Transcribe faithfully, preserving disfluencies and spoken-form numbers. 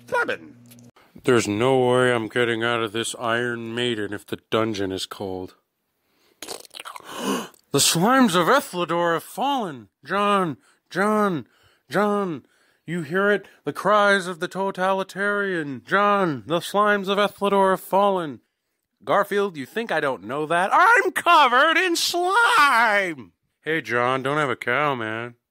Lemon. There's no way I'm getting out of this Iron Maiden if the dungeon is cold. The slimes of ethlador have fallen. Jon, Jon, Jon. You hear it? The cries of the totalitarian. Jon, the slimes of ethlador have fallen. Garfield, you think I don't know that? I'm covered in slime! Hey, Jon, don't have a cow, man.